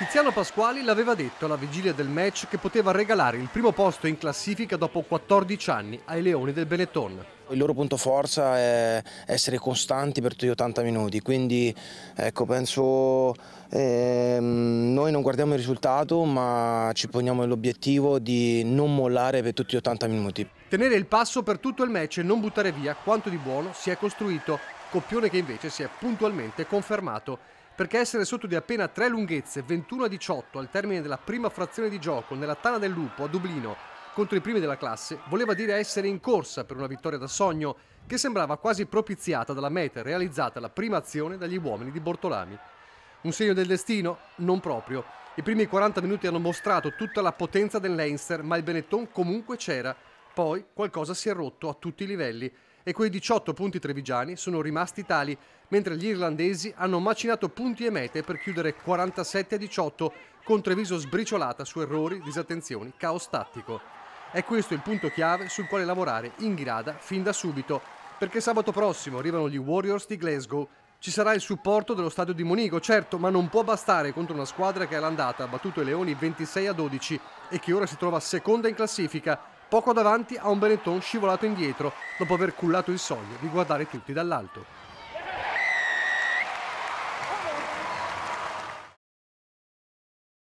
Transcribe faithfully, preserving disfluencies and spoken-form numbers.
Tiziano Pasquali l'aveva detto alla vigilia del match che poteva regalare il primo posto in classifica dopo quattordici anni ai Leoni del Benetton. Il loro punto forza è essere costanti per tutti gli ottanta minuti, quindi ecco, penso eh, noi non guardiamo il risultato ma ci poniamo l'obiettivo di non mollare per tutti gli ottanta minuti. Tenere il passo per tutto il match e non buttare via quanto di buono si è costruito, copione che invece si è puntualmente confermato. Perché essere sotto di appena tre lunghezze, ventuno a diciotto al termine della prima frazione di gioco nella Tana del Lupo a Dublino contro i primi della classe, voleva dire essere in corsa per una vittoria da sogno che sembrava quasi propiziata dalla meta realizzata alla prima azione dagli uomini di Bortolami. Un segno del destino? Non proprio. I primi quaranta minuti hanno mostrato tutta la potenza del Leinster, ma il Benetton comunque c'era. Poi qualcosa si è rotto a tutti i livelli e quei diciotto punti trevigiani sono rimasti tali, mentre gli irlandesi hanno macinato punti e mete per chiudere quarantasette a diciotto con Treviso sbriciolata su errori, disattenzioni, caos tattico. È questo il punto chiave sul quale lavorare in grada fin da subito, perché sabato prossimo arrivano gli Warriors di Glasgow. Ci sarà il supporto dello stadio di Monigo, certo, ma non può bastare contro una squadra che all'andata ha battuto i Leoni ventisei a dodici e che ora si trova seconda in classifica, poco davanti a un Benetton scivolato indietro dopo aver cullato il sogno di guardare tutti dall'alto.